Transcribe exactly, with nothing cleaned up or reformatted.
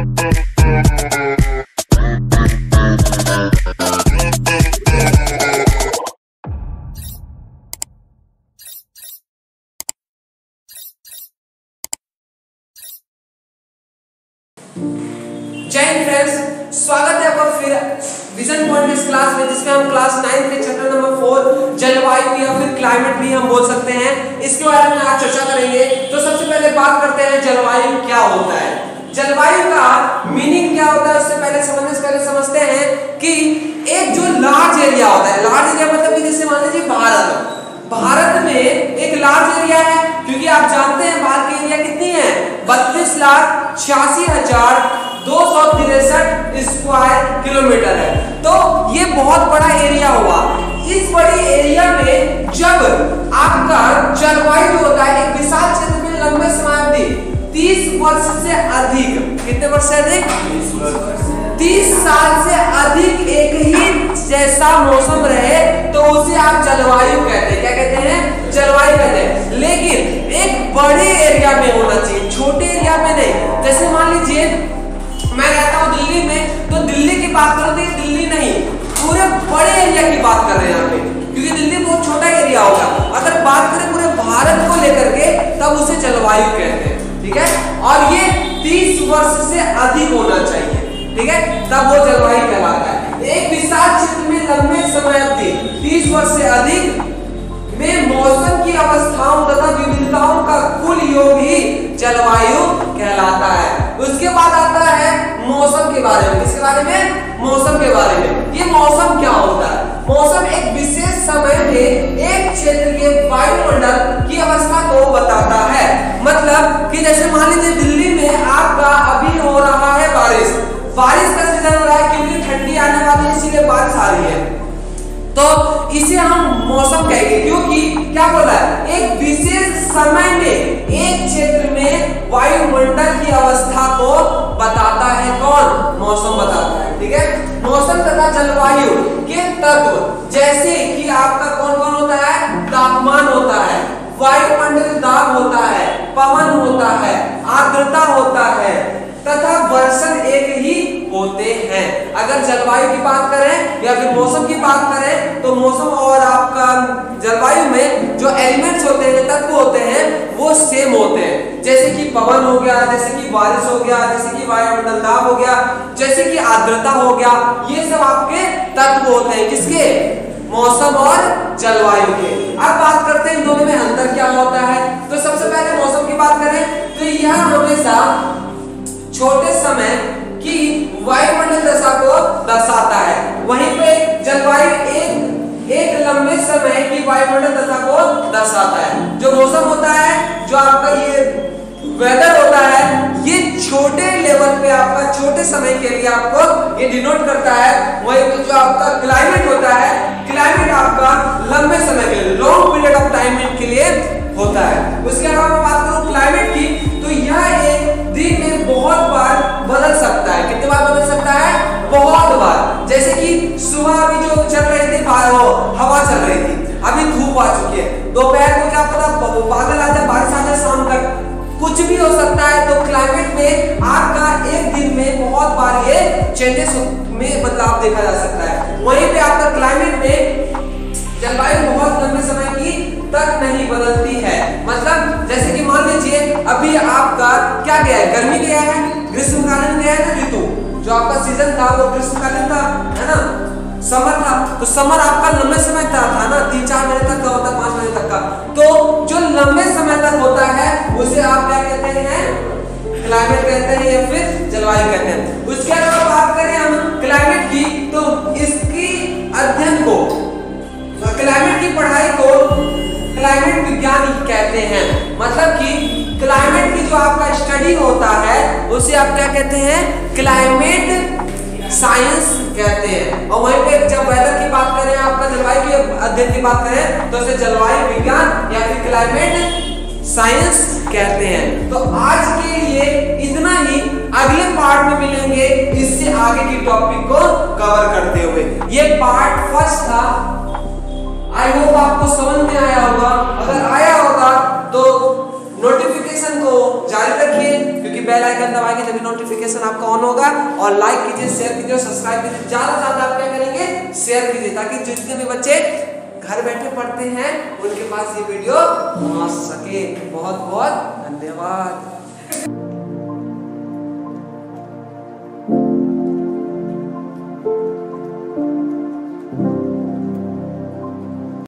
जय हिंद फ्रेंड्स, स्वागत है आपका फिर विजन पॉइंट इस क्लास में, जिसमें हम क्लास नाइन के चैप्टर नंबर फोर जलवायु या फिर क्लाइमेट भी हम बोल सकते हैं, इसके बारे में आज चर्चा करेंगे। तो सबसे पहले बात करते हैं जलवायु क्या होता है। जलवायु का मीनिंग क्या होता है, उससे पहले समझने से पहले समझते हैं कि एक जो लार्ज एरिया होता है, लार्ज एरिया मतलब कि जैसे मान लीजिए भारत भारत में एक लार्ज एरिया है, क्योंकि आप जानते हैं भारत की एरिया कितनी है, बत्तीस लाख छियासी हजार दो सौ तिरसठ स्क्वायर किलोमीटर है। तो ये बहुत बड़ा एरिया हुआ। इस बड़ी एरिया में जब आपका जलवायु होता है एक विशाल क्षेत्र में लंबे समय तीस वर्ष से अधिक, कितने वर्ष से अधिक, तीस साल से अधिक एक ही जैसा मौसम रहे तो उसे आप जलवायु कहते हैं। क्या कहते हैं? जलवायु कहते हैं। लेकिन एक बड़े एरिया में होना चाहिए, छोटे एरिया में नहीं। जैसे मान लीजिए मैं रहता हूँ दिल्ली में, तो दिल्ली की बात करो तो ये दिल्ली नहीं, पूरे बड़े एरिया की बात कर रहे हैं यहाँ पे, क्योंकि दिल्ली बहुत छोटा एरिया होगा। अगर बात करें पूरे भारत को लेकर के तब उसे जलवायु कहते हैं, ठीक है। और ये तीस वर्ष से अधिक होना चाहिए, ठीक है, तब वो जलवायु कहलाता है। एक विशाल क्षेत्र में लंबे समय अवधि तीस वर्ष से अधिक में मौसम की अवस्थाओं तथा विविधताओं का कुल योग ही जलवायु कहलाता है। उसके बाद आता है मौसम के बारे में। किसके बारे में? मौसम के बारे में। ये मौसम क्या होता है? मौसम एक विशेष समय में एक क्षेत्र के वायुमंडल की अवस्था को बताता है। मतलब कि जैसे मान लीजिए दिल्ली में आपका अभी हो रहा है बारिश, बारिश का सीजन हो रहा है क्योंकि ठंडी आने वाली है, इसीलिए बारिश आ रही है, तो इसे हम मौसम कहेंगे। क्योंकि क्या बोल रहा है, एक विशेष समय में एक क्षेत्र में वायुमंडल की अवस्था को बताता है। कौन? मौसम बताता है, ठीक है। मौसम तथा जलवायु के तत्व जैसे कि आपका कौन कौन होता है? तापमान होता है, वायुमंडलीय दाब होता है, पवन होता है, आर्द्रता होता है तथा वर्षण एक ही होते हैं। अगर जलवायु की बात करें या फिर मौसम की बात करें तो मौसम और आपका जलवायु में जो एलिमेंट्स होते हैं, तत्व होते हैं, वो सेम होते हैं। जैसे कि पवन हो गया, जैसे कि बारिश हो गया, जैसे कि वायुमंडल दाब हो गया, जैसे कि आर्द्रता हो गया, ये सब आपके तत्व होते हैं। किसके? मौसम और जलवायु के। अब बात करते हैं इन दोनों में अंतर क्या होता है। तो सबसे पहले मौसम की बात करें तो यह हमेशा छोटे समय की वायुमंडल दशा को दर्शाता है। वहीं पे जलवायु एक एक लंबे समय की वायुमंडल दशा को दर्शाता है। जो मौसम होता है, जो आपका ये वेदर होता है, ये छोटे लेवल पे आपका छोटे समय के लिए आपको ये डिनोट करता है। वहीं पे जो आपका क्लाइमेट होता है, क्लाइमेट आपका लंबे समय के लिए, लॉन्ग पीरियड ऑफ टाइम के लिए होता है। उसके अलावा मैं बात करूं क्लाइमेट की, तो यह एक दिन में बहुत बार बदल सकता है। कितने बार बदल सकता है? बहुत बार। जैसे कि सुबह अभी जो चल रही थी हवा चल रही थी, अभी धूप आ चुकी है, दोपहर को क्या पता बादल आ जाए, बारिश आ जाए, शाम तक कुछ भी हो सकता है। तो क्लाइमेट में आपका एक दिन में बहुत बार ये चेंजेस में बदलाव देखा जा सकता है। वहीं पे आपका क्लाइमेट में जलवायु बहुत लंबे समय की तक नहीं बदलती है। मतलब जैसे कि मान लीजिए अभी आपका क्या गया है, गर्मी गया है, ग्रीष्मकालीन गया है ना ऋतु, जो आपका सीजन था वो ग्रीष्मकालीन था, है ना, समर था। तो समर आपका लंबे समय तक था ना, तीन चार महीने तक का होता है, पांच महीने तक का। तो जो लंबे समय तक होता है उसे आप क्या कहते हैं? क्लाइमेट कहते हैं या फिर जलवायु कहते हैं। उसके अलावा बात करें हम क्लाइमेट की, तो इसकी अध्ययन को, क्लाइमेट की पढ़ाई को क्लाइमेट विज्ञान कहते हैं। मतलब कि क्लाइमेट की जो आपका स्टडी होता है उसे आप क्या कहते हैं? क्लाइमेट साइंस कहते हैं। और वहीं पे जब वेदर की बात करें, आपका जलवायु के अध्ययन की बात करें, तो उसे जलवायु विज्ञान या फिर क्लाइमेट साइंस कहते हैं। तो आज के लिए इतना ही, अगले पार्ट में मिलेंगे इससे आगे की टॉपिक को कवर करते हुए। ये पार्ट फर्स्ट था। आई होप आपको समझ में आया होगा। अगर आया होगा तो नोटिफिकेशन को जारी रखिए, क्योंकि बेल आइकन आइकन दबाएंगे तभी नोटिफिकेशन आपका ऑन होगा। और लाइक कीजिए, शेयर कीजिए, सब्सक्राइब कीजिए, ज्यादा से ज्यादा आप क्या करेंगे, शेयर कीजिए, ताकि जितने भी बच्चे घर बैठे पढ़ते हैं उनके पास ये वीडियो पहुंच सके। बहुत बहुत धन्यवाद।